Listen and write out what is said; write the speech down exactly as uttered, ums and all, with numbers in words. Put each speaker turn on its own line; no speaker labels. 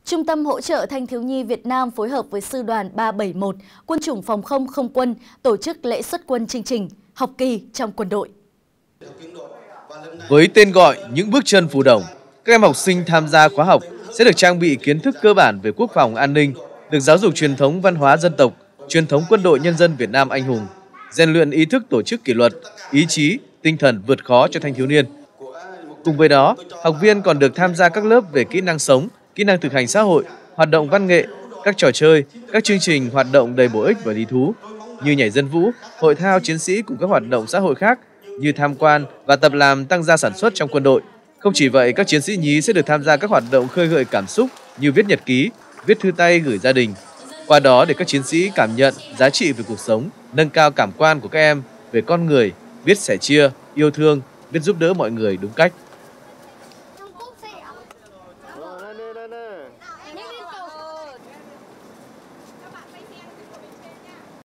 Trung tâm Hỗ trợ Thanh thiếu nhi Việt Nam phối hợp với Sư đoàn ba bảy một, Quân chủng Phòng không Không quân tổ chức lễ xuất quân chương trình Học kỳ trong quân đội.
Với tên gọi Những bước chân phù đồng, các em học sinh tham gia khóa học sẽ được trang bị kiến thức cơ bản về quốc phòng an ninh, được giáo dục truyền thống văn hóa dân tộc, truyền thống quân đội nhân dân Việt Nam anh hùng, rèn luyện ý thức tổ chức kỷ luật, ý chí, tinh thần vượt khó cho thanh thiếu niên. Cùng với đó, học viên còn được tham gia các lớp về kỹ năng sống, kỹ năng thực hành xã hội, hoạt động văn nghệ, các trò chơi, các chương trình hoạt động đầy bổ ích và lý thú như nhảy dân vũ, hội thao chiến sĩ cùng các hoạt động xã hội khác như tham quan và tập làm tăng gia sản xuất trong quân đội. Không chỉ vậy, các chiến sĩ nhí sẽ được tham gia các hoạt động khơi gợi cảm xúc như viết nhật ký, viết thư tay gửi gia đình. Qua đó để các chiến sĩ cảm nhận giá trị về cuộc sống, nâng cao cảm quan của các em về con người, biết sẻ chia, yêu thương, biết giúp đỡ mọi người đúng cách.